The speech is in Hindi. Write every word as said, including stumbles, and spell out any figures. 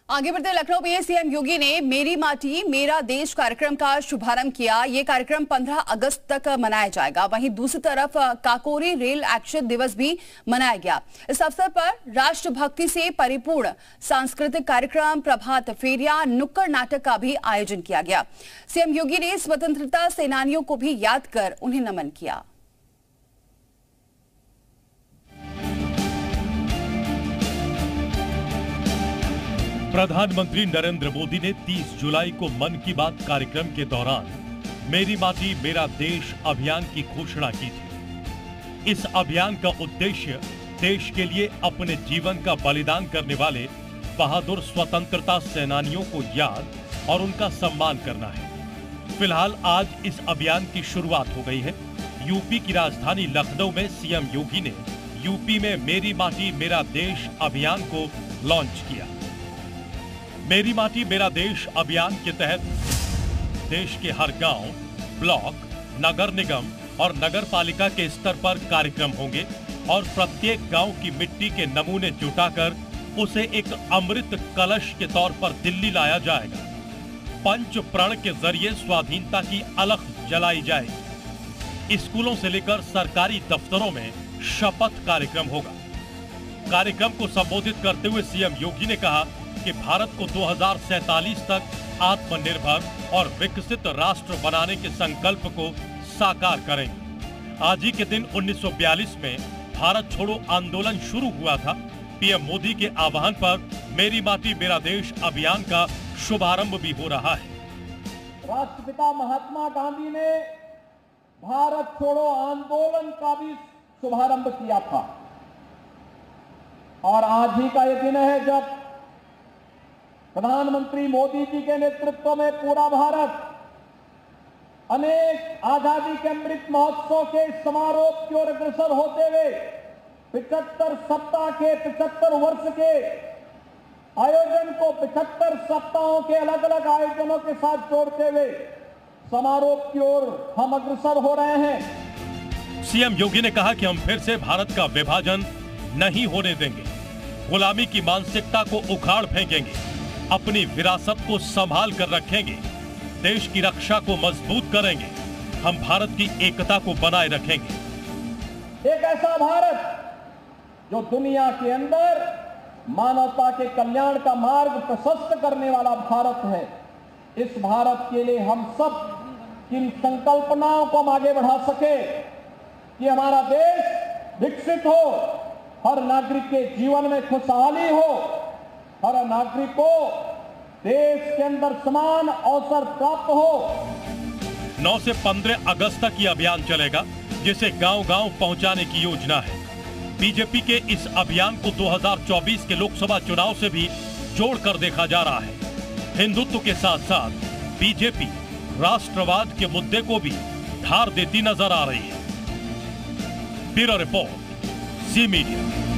आगे बढ़ते लखनऊ में सीएम योगी ने मेरी माटी मेरा देश कार्यक्रम का शुभारंभ किया। ये कार्यक्रम पंद्रह अगस्त तक मनाया जाएगा। वहीं दूसरी तरफ काकोरी रेल एक्शन दिवस भी मनाया गया। इस अवसर पर राष्ट्रभक्ति से परिपूर्ण सांस्कृतिक कार्यक्रम, प्रभात फेरियां, नुक्कड़ नाटक का भी आयोजन किया गया। सीएम योगी ने स्वतंत्रता सेनानियों को भी याद कर उन्हें नमन किया। प्रधानमंत्री नरेंद्र मोदी ने तीस जुलाई को मन की बात कार्यक्रम के दौरान मेरी माटी मेरा देश अभियान की घोषणा की थी। इस अभियान का उद्देश्य देश के लिए अपने जीवन का बलिदान करने वाले बहादुर स्वतंत्रता सेनानियों को याद और उनका सम्मान करना है। फिलहाल आज इस अभियान की शुरुआत हो गई है। यूपी की राजधानी लखनऊ में सीएम योगी ने यूपी में मेरी माटी मेरा देश अभियान को लॉन्च किया। मेरी माटी मेरा देश अभियान के तहत देश के हर गांव, ब्लॉक, नगर निगम और नगर पालिका के स्तर पर कार्यक्रम होंगे और प्रत्येक गांव की मिट्टी के नमूने जुटाकर उसे एक अमृत कलश के तौर पर दिल्ली लाया जाएगा। पंच प्रण के जरिए स्वाधीनता की अलख जलाई जाएगी। स्कूलों से लेकर सरकारी दफ्तरों में शपथ कार्यक्रम होगा। कार्यक्रम को संबोधित करते हुए सीएम योगी ने कहा कि भारत को दो हज़ार सैंतालीस तक आत्मनिर्भर और विकसित राष्ट्र बनाने के संकल्प को साकार करेंगे। आज ही के दिन उन्नीस सौ बयालीस में भारत छोड़ो आंदोलन शुरू हुआ था। पीएम मोदी के आह्वान पर मेरी माटी मेरा देश अभियान का शुभारंभ भी हो रहा है। राष्ट्रपिता महात्मा गांधी ने भारत छोड़ो आंदोलन का भी शुभारंभ किया था और आज ही का यह दिन है जब प्रधानमंत्री मोदी जी के नेतृत्व में पूरा भारत अनेक आजादी के अमृत महोत्सव के समारोह की ओर अग्रसर होते हुए पिछहत्तर सप्ताह के पिछहत्तर वर्ष के आयोजन को पिछहत्तर सप्ताहों के अलग अलग आयोजनों के साथ जोड़ते हुए समारोह की ओर हम अग्रसर हो रहे हैं। सीएम योगी ने कहा कि हम फिर से भारत का विभाजन नहीं होने देंगे, गुलामी की मानसिकता को उखाड़ फेंकेंगे, अपनी विरासत को संभाल कर रखेंगे, देश की रक्षा को मजबूत करेंगे, हम भारत की एकता को बनाए रखेंगे। एक ऐसा भारत जो दुनिया के अंदर मानवता के कल्याण का मार्ग प्रशस्त करने वाला भारत है। इस भारत के लिए हम सब किन संकल्पनाओं को हम आगे बढ़ा सके कि हमारा देश विकसित हो, हर नागरिक के जीवन में खुशहाली हो, हर नागरिक को देश के अंदर समान अवसर प्राप्त हो। नौ से पंद्रह अगस्त तक ये अभियान चलेगा, जिसे गांव-गांव पहुंचाने की योजना है। बीजेपी के इस अभियान को दो हज़ार चौबीस के लोकसभा चुनाव से भी जोड़कर देखा जा रहा है। हिंदुत्व के साथ साथ बीजेपी राष्ट्रवाद के मुद्दे को भी धार देती नजर आ रही है। Bureau report, Zee media.